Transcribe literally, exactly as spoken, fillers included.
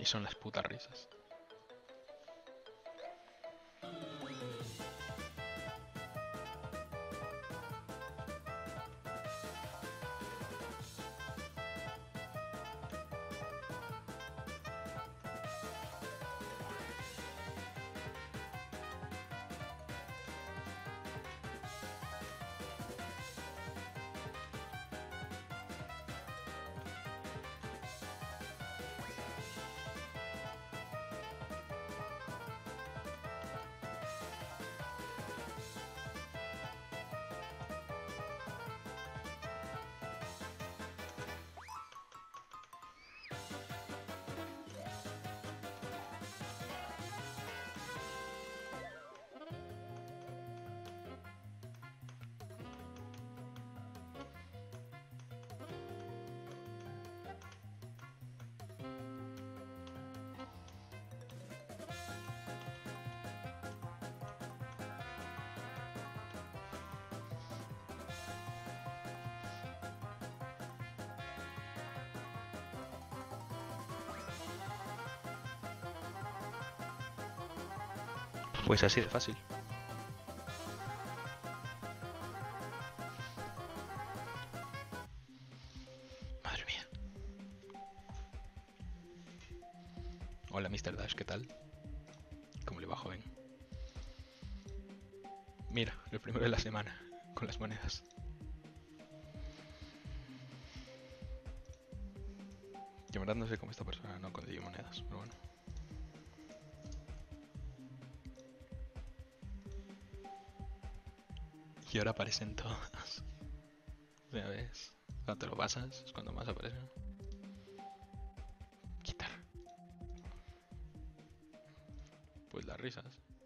Y son las putas risas. Pues así de fácil. Madre mía. Hola, mister Dash, ¿qué tal? ¿Cómo le va, joven? Mira, el primero de la semana, con las monedas. Yo en verdad no sé cómo esta persona no consiguió monedas, pero bueno. Y ahora aparecen todas. Ya ves, cuando te lo pasas es cuando más aparecen. Quitar. Pues las risas.